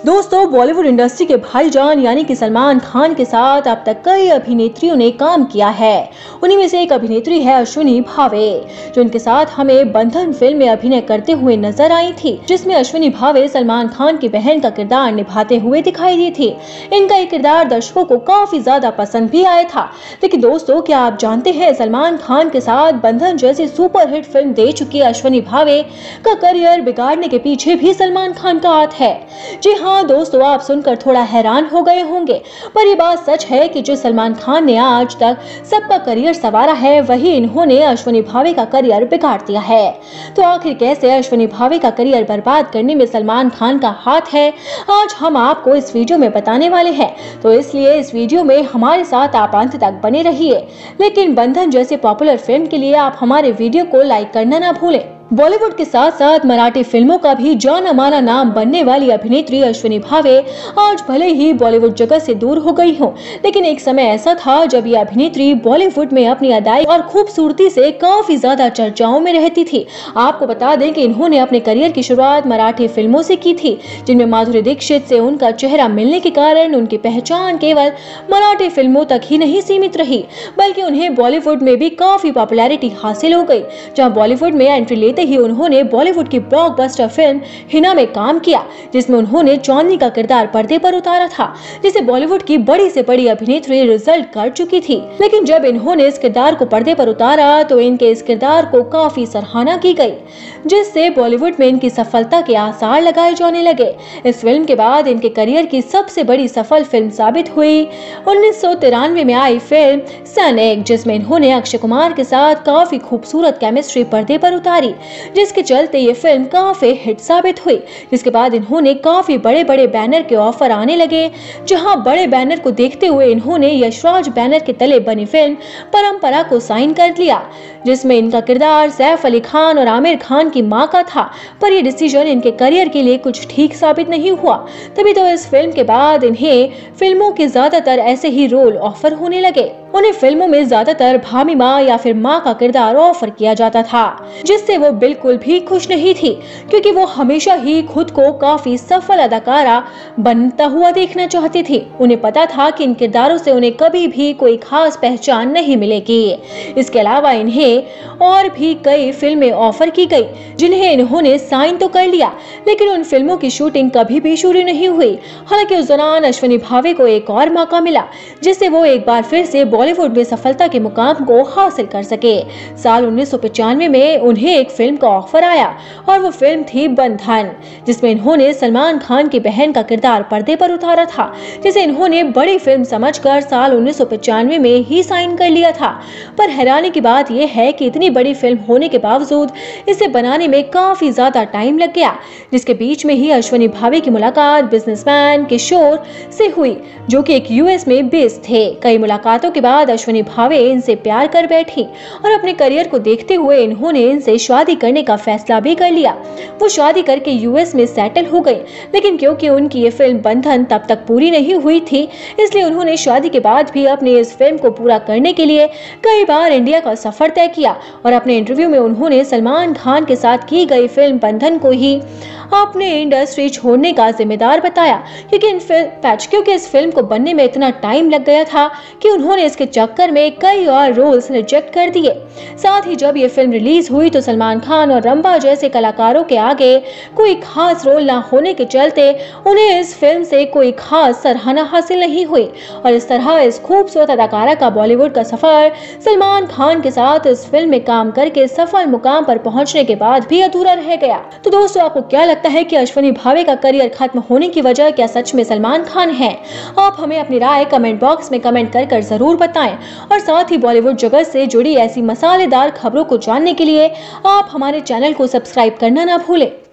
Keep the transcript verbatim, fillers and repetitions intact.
दोस्तों, बॉलीवुड इंडस्ट्री के भाईजान यानी कि सलमान खान के साथ अब तक कई अभिनेत्रियों ने काम किया है। उन्हीं में से एक अभिनेत्री है अश्विनी भावे, जो इनके साथ हमें बंधन फिल्म में अभिनय करते हुए नजर आई थी, जिसमें अश्विनी भावे सलमान खान की बहन का किरदार निभाते हुए दिखाई दी थी। इनका ये किरदार दर्शकों को काफी ज्यादा पसंद भी आया था। लेकिन दोस्तों, क्या आप जानते हैं सलमान खान के साथ बंधन जैसी सुपरहिट फिल्म दे चुकी अश्विनी भावे का करियर बिगाड़ने के पीछे भी सलमान खान का हाथ है। जी हाँ दोस्तों, आप सुनकर थोड़ा हैरान हो गए होंगे, पर ये बात सच है कि जो सलमान खान ने आज तक सबका करियर संवारा है, वही इन्होंने अश्विनी भावे का करियर बिगाड़ दिया है। तो आखिर कैसे अश्विनी भावे का करियर बर्बाद करने में सलमान खान का हाथ है, आज हम आपको इस वीडियो में बताने वाले हैं। तो इसलिए इस वीडियो में हमारे साथ आप अंत तक बने रहिए। लेकिन बंधन जैसे पॉपुलर फिल्म के लिए आप हमारे वीडियो को लाइक करना ना भूलें। बॉलीवुड के साथ साथ मराठी फिल्मों का भी जाना माना नाम बनने वाली अभिनेत्री अश्विनी भावे आज भले ही बॉलीवुड जगत से दूर हो गई हो, लेकिन एक समय ऐसा था जब ये अभिनेत्री बॉलीवुड में अपनी अदाई और खूबसूरती से काफी ज्यादा चर्चाओं में रहती थी। आपको बता दें कि इन्होंने अपने करियर की शुरुआत मराठी फिल्मों से की थी, जिनमें माधुरी दीक्षित से उनका चेहरा मिलने के कारण उनकी पहचान केवल मराठी फिल्मों तक ही नहीं सीमित रही, बल्कि उन्हें बॉलीवुड में भी काफी पॉपुलैरिटी हासिल हो गई। जहाँ बॉलीवुड में एंट्री लेते ही उन्होंने बॉलीवुड की ब्लॉकबस्टर फिल्म हिना में काम किया, जिसमें उन्होंने चांदनी का किरदार पर्दे पर उतारा था, जिसे बॉलीवुड की बड़ी से बड़ी अभिनेत्री रिजल्ट कर चुकी थी। लेकिन जब इन्होंने इस किरदार को पर्दे पर उतारा तो इनके इस किरदार को काफी सराहना की गई, जिससे बॉलीवुड में इनकी सफलता के आसार लगाए जाने लगे। इस फिल्म के बाद इनके करियर की सबसे बड़ी सफल फिल्म साबित हुई उन्नीस सौ तिरानवे में आई फिल्म सन एक, जिसमें इन्होंने अक्षय कुमार के साथ काफी खूबसूरत केमिस्ट्री पर्दे पर उतारी, जिसके चलते ये फिल्म काफी हिट साबित हुई। जिसके बाद इन्होंने काफी बड़े बड़े बैनर के ऑफर आने लगे, जहां बड़े बैनर को देखते हुए इन्होंने यशराज बैनर के तले बनी फिल्म परंपरा को साइन कर लिया, जिसमें इनका किरदार सैफ अली खान और आमिर खान की मां का था। पर यह डिसीजन इनके करियर के लिए कुछ ठीक साबित नहीं हुआ। तभी तो इस फिल्म के बाद इन्हें फिल्मों के ज्यादातर ऐसे ही रोल ऑफर होने लगे। उन्हें फिल्मों में ज्यादातर भामी माँ या फिर माँ का किरदार ऑफर किया जाता था, जिससे वो बिल्कुल भी खुश नहीं थी, क्योंकि वो हमेशा ही खुद को काफी सफल अदाकारा बनता हुआ देखना चाहती थी। उन्हें पता था कि इन किरदारों से उन्हें कभी भी कोई खास पहचान नहीं मिलेगी। इसके अलावा इन्हें और भी कई फिल्में ऑफर की गई, जिन्हें इन्होंने साइन तो कर लिया, लेकिन उन फिल्मों की शूटिंग कभी भी शुरू नहीं हुई। हालांकि उस दौरान अश्विनी भावे को एक और मौका मिला, जिससे वो एक बार फिर से बॉलीवुड में सफलता के मुकाम को हासिल कर सके। साल उन्नीस सौ पचानवे में उन्हें एक फिल्म का ऑफर आया और वो फिल्म थी बंधन, जिसमें इन्होंने सलमान खान की बहन का किरदार पर्दे पर उतारा था, जिसे इन्होंने बड़ी फिल्म समझकर साल उन्नीस सौ पचानवे में ही साइन कर लिया था। पर हैरानी की बात यह है कि इतनी बड़ी फिल्म होने के बावजूद इसे बनाने में काफी ज्यादा टाइम लग गया, जिसके बीच में ही अश्विनी भावे की मुलाकात बिजनेसमैन किशोर से हुई, जो कि एक यूएस में बेस्ड थे। कई मुलाकातों के बाद अश्विनी भावे इनसे प्यार कर बैठी और अपने करियर को देखते हुए इन्होंने इनसे शादी करने का फैसला भी कर लिया। वो शादी करके यूएस में सेटल हो गई, लेकिन क्योंकि उनकी ये फिल्म बंधन तब तक पूरी नहीं हुई थी, इसलिए उन्होंने शादी के बाद भी अपनी इस फिल्म को पूरा करने के लिए कई बार इंडिया का सफर तय किया। और अपने इंटरव्यू में उन्होंने सलमान खान के साथ की गई फिल्म बंधन को ही अपने इंडस्ट्री छोड़ने का जिम्मेदार बताया, क्योंकि इन फिल्म क्योंकि इस फिल्म को बनने में इतना टाइम लग गया था कि उन्होंने इसके चक्कर में कई और रोल्स रिजेक्ट कर दिए। साथ ही जब ये फिल्म रिलीज हुई तो सलमान खान और रंबा जैसे कलाकारों के आगे कोई खास रोल ना होने के चलते उन्हें इस फिल्म से कोई खास सराहना हासिल नहीं हुई। और इस तरह इस खूबसूरत अदाकारा का बॉलीवुड का सफर सलमान खान के साथ इस फिल्म में काम करके सफल मुकाम पर पहुंचने के बाद भी अधूरा रह गया। तो दोस्तों, आपको क्या लगता है कि अश्विनी भावे का करियर खत्म होने की वजह क्या सच में सलमान खान है? आप हमें अपनी राय कमेंट बॉक्स में कमेंट कर कर जरूर बताएं। और साथ ही बॉलीवुड जगत से जुड़ी ऐसी मसालेदार खबरों को जानने के लिए आप हमारे चैनल को सब्सक्राइब करना ना भूलें।